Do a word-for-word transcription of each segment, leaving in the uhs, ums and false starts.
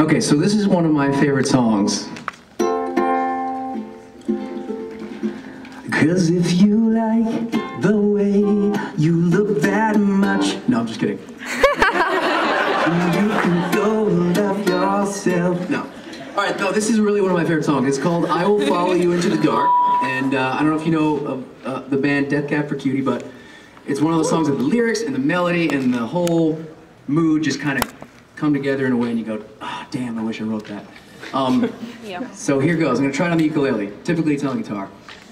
Okay, so this is one of my favorite songs. Cause if you like the way you look that much... No, I'm just kidding. You can go love yourself. No. Alright, no, this is really one of my favorite songs. It's called I Will Follow You Into the Dark. And uh, I don't know if you know of uh, the band Death Cab for Cutie, but it's one of those songs that the lyrics and the melody and the whole mood just kind of come together in a way and you go, ah, oh, damn, I wish I wrote that. Um, yeah. So here goes. I'm going to try it on the ukulele. Typically it's on the guitar.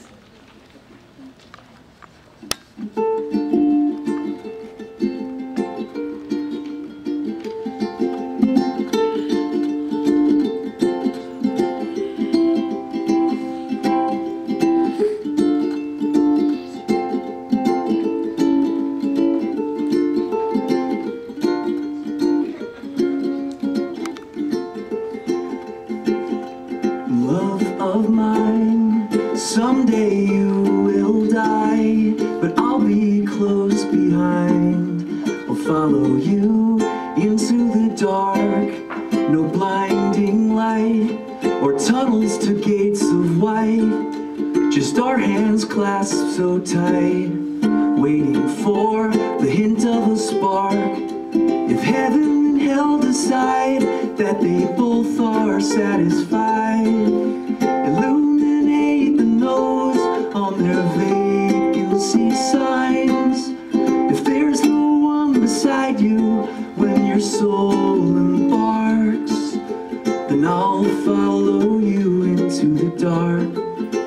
Love of mine, someday you will die, but I'll be close behind. I'll follow you into the dark, no blinding light or tunnels to gates of white, just our hands clasped so tight, waiting for the hint of a spark. If heaven and hell decide that they both are satisfied, illuminate the nose on their vacancy signs. If there's no one beside you when your soul embarks, then I'll follow you into the dark.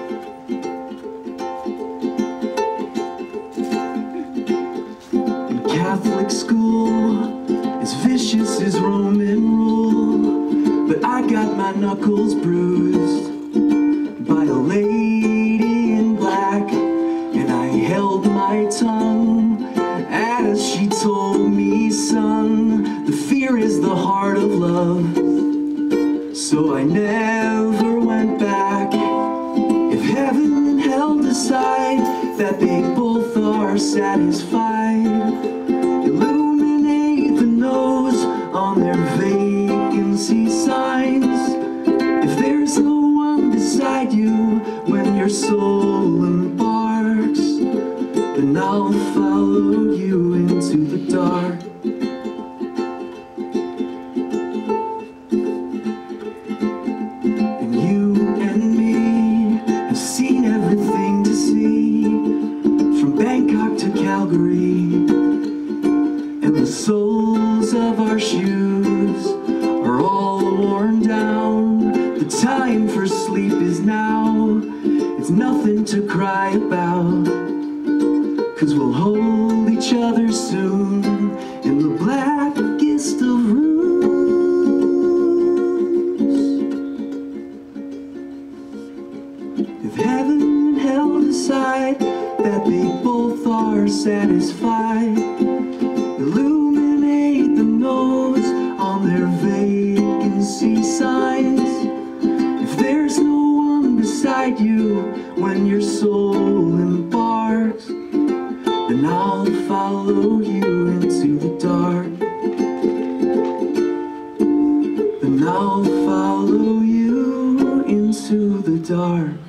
In Catholic school, as vicious as Roman rule, but I got my knuckles bruised by a lady in black, and I held my tongue as she told me, son, the fear is the heart of love. So I never went back. If heaven and hell decide that they both are satisfied, illuminate the nose on their vacancy signs. If there's no one beside you when your soul embarks, then I'll follow you into the dark. And you and me have seen everything to see, from Bangkok to Calgary, and the soles of our shoes are all worn down. The time for sleep is now. It's nothing to cry about, cause we'll hold each other soon in the blackest of rooms. If heaven and hell decide that they both are satisfied, illuminate the nose on their vacancy signs. If there's no one beside you when your soul embarks, then I'll follow you into the dark. Then I'll follow you into the dark.